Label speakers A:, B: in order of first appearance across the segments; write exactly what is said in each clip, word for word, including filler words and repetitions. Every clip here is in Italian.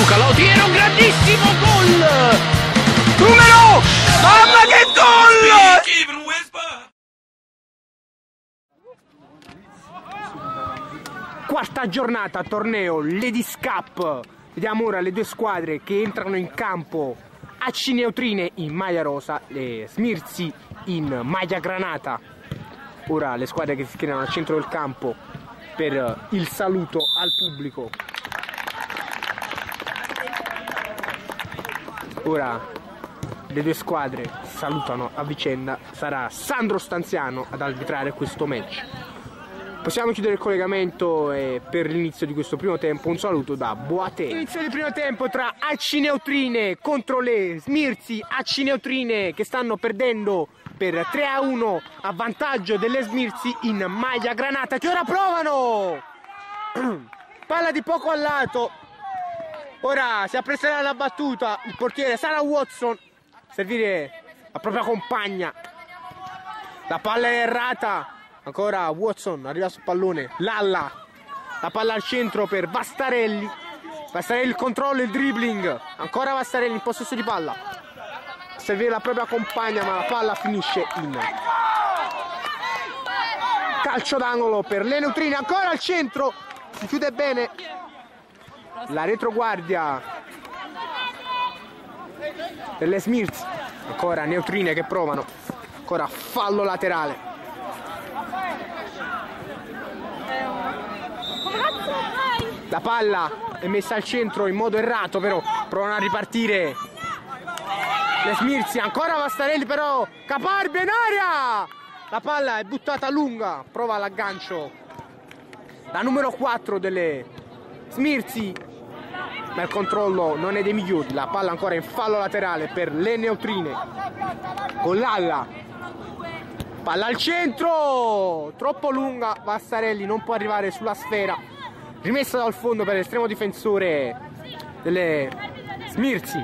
A: Luca Lautiero, un grandissimo gol! Numero! Mamma che gol! Quarta giornata, torneo Ladies Cup. Vediamo ora le due squadre che entrano in campo. A C Neutrine in maglia rosa, le Smirzi in maglia granata. Ora le squadre che si schierano al centro del campo per il saluto al pubblico. Ora le due squadre salutano a vicenda. Sarà Sandro Stanziano ad arbitrare questo match. Possiamo chiudere il collegamento e per l'inizio di questo primo tempo un saluto da Boateng. Inizio del primo tempo tra A C Neutrine contro le Smirzi. A C Neutrine che stanno perdendo per tre a uno a vantaggio delle Smirzi in maglia granata, che ora provano. Palla di poco al lato. Ora si appresterà la battuta. Il portiere Sarah Watson servire la propria compagna. La palla è errata. Ancora Watson arriva sul pallone. Lalla. La palla al centro per Vastarelli. Vastarelli il controllo, il dribbling. Ancora Vastarelli in possesso di palla. Servire la propria compagna, ma la palla finisce in calcio d'angolo per le Neutrine. Ancora al centro. Si chiude bene la retroguardia delle Smirzi. Ancora Neutrine che provano. Ancora fallo laterale. La palla è messa al centro in modo errato, però provano a ripartire le Smirzi. Ancora Vastarelli, però Caparbia in aria. La palla è buttata lunga, prova l'aggancio la numero quattro delle Smirzi, ma il controllo non è dei migliori. La palla ancora in fallo laterale per le Neutrine con Lalla. Palla al centro, troppo lunga, Vastarelli non può arrivare sulla sfera. Rimessa dal fondo per l'estremo difensore delle Smirzi.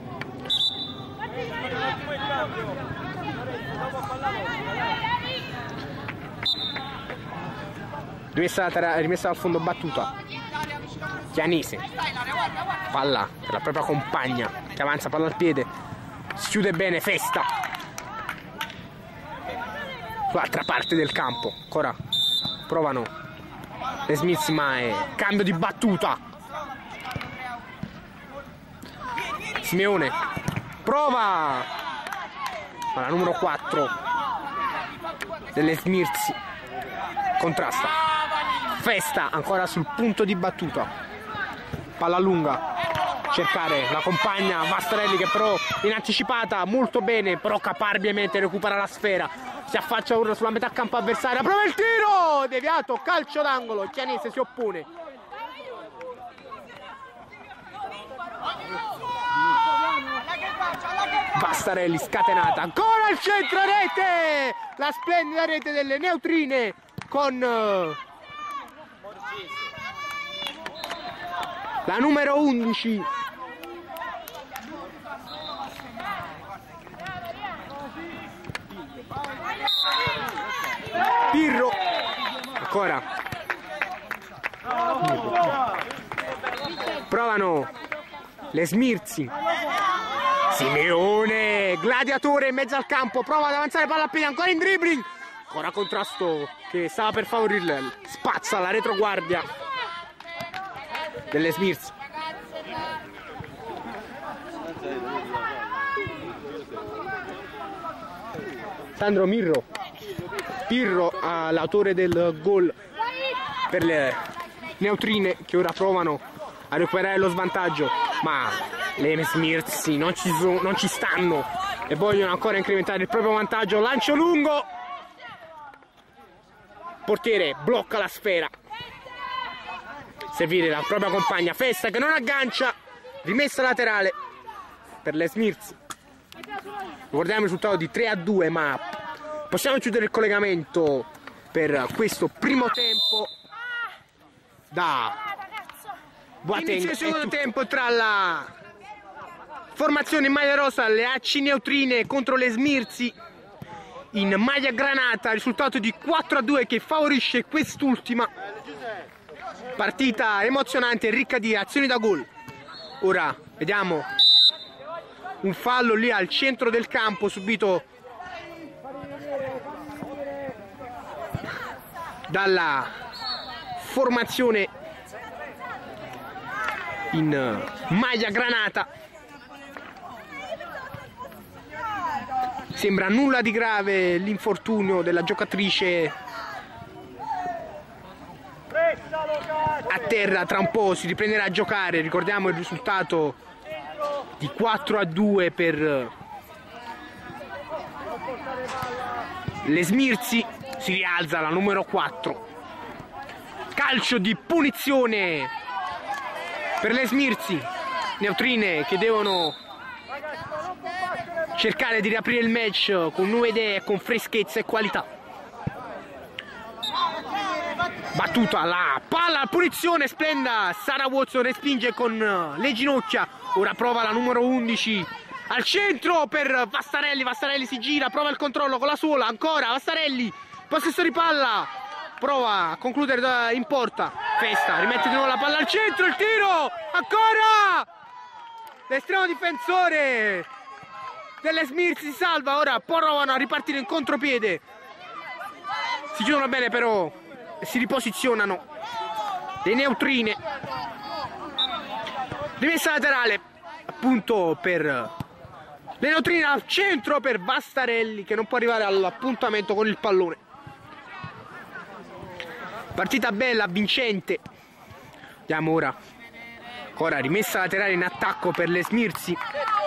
A: Rimessa, rimessa dal fondo battuta. Chianese. Palla per la propria compagna che avanza, palla al piede. Si chiude bene, Festa. Sull'altra parte del campo. Ancora provano le Smirzi, ma è cambio di battuta. Simeone prova, ma la numero quattro delle Smirzi contrasta. Festa ancora sul punto di battuta. Palla lunga, cercare la compagna Vastarelli che però in anticipata molto bene, però caparbiamente recupera la sfera. Si affaccia ora sulla metà campo avversaria, prova il tiro, deviato, calcio d'angolo. Il Chianese si oppone. Vastarelli scatenata, ancora al centro, rete, la splendida rete delle Neutrine con la numero undici. Pirro. Ancora provano le Smirzi. Simeone, gladiatore in mezzo al campo, prova ad avanzare, palla a piedi, ancora in dribbling. Ancora contrasto che stava per favorirle. Spazza la retroguardia delle Smirzi. Sandro Mirro. Pirro, l'autore del gol per le Neutrine, che ora provano a recuperare lo svantaggio, ma le Smirzi non ci, so, non ci stanno e vogliono ancora incrementare il proprio vantaggio. Lancio lungo, portiere blocca la sfera. Servire la propria compagna Festa che non aggancia. Rimessa laterale per le Smirzi. Ricordiamo il risultato di tre a due, ma possiamo chiudere il collegamento per questo primo tempo da Boateng. Inizio il secondo tempo tra la formazione in maglia rosa, le A C Neutrine contro le Smirzi in maglia granata. Risultato di quattro a due che favorisce quest'ultima. Partita emozionante e ricca di azioni da gol. Ora vediamo un fallo lì al centro del campo subito dalla formazione in maglia granata. Sembra nulla di grave l'infortunio della giocatrice a terra, tra un po' si riprenderà a giocare. Ricordiamo il risultato di quattro a due per le Smirzi. Si rialza la numero quattro. Calcio di punizione per le Smirzi, neutrine che devono cercare di riaprire il match con nuove idee, con freschezza e qualità. Battuta la palla a punizione, splenda. Sara Watson respinge con le ginocchia. Ora prova la numero undici al centro per Vastarelli. Vastarelli si gira, prova il controllo con la sola. Ancora Vastarelli, possesso di palla, prova a concludere in porta. Festa rimette di nuovo la palla al centro, il tiro ancora. L'estremo difensore delle Smirzi si salva. Ora provano a ripartire in contropiede, si chiudono bene però e si riposizionano le neutrine. Rimessa laterale appunto per le neutrine al centro per Vastarelli, che non può arrivare all'appuntamento con il pallone. Partita bella, vincente. Vediamo ora. Ora rimessa laterale in attacco per le Smirzi.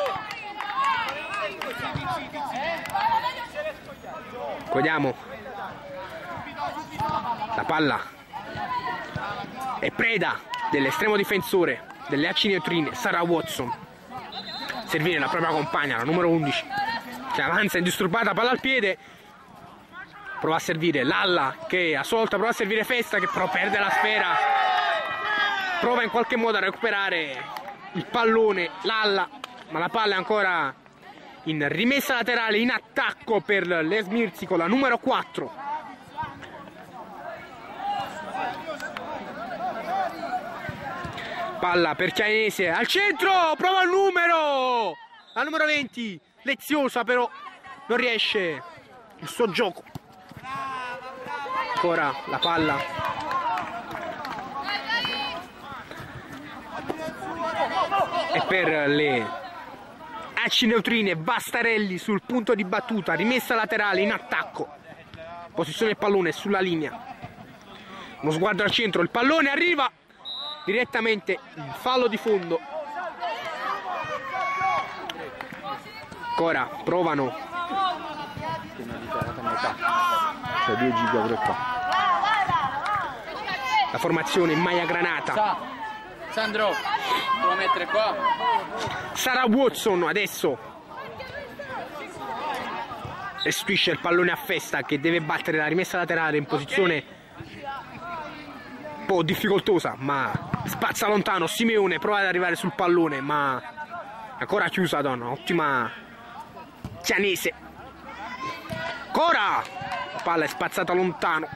A: Vediamo. La palla è preda dell'estremo difensore delle A C neutrine, Sara Watson. Servire la propria compagna, la numero undici, che avanza indisturbata, palla al piede. Prova a servire Lalla, che a sua volta prova a servire Festa, che però perde la sfera. Prova in qualche modo a recuperare il pallone Lalla, ma la palla è ancora in rimessa laterale in attacco per le Smirzi con la numero quattro. Palla per Chianese al centro, prova il numero, la numero venti, Leziosa però non riesce il suo gioco. Ancora la palla e per le A C neutrine Vastarelli sul punto di battuta, rimessa laterale in attacco, posizione del pallone sulla linea, uno sguardo al centro, il pallone arriva direttamente in fallo di fondo. Ancora provano, c'è due giga pure qua. La formazione in maglia granata.
B: Sandro, devo mettere qua.
A: Sara Watson adesso restituisce il pallone a Festa, che deve battere la rimessa laterale in posizione un po' difficoltosa, ma spazza lontano. Simeone prova ad arrivare sul pallone, ma ancora chiusa, donna. Ottima Chianese. Ancora la palla è spazzata lontano.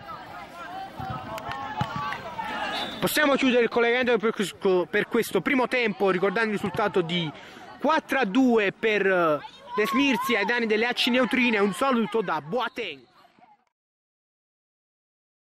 A: Possiamo chiudere il collegamento per questo, per questo primo tempo, ricordando il risultato di quattro a due per le Smirzi ai danni delle A C neutrine. Un saluto da Boateng.